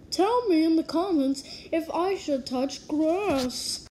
Tell me in the comments if I should touch grass.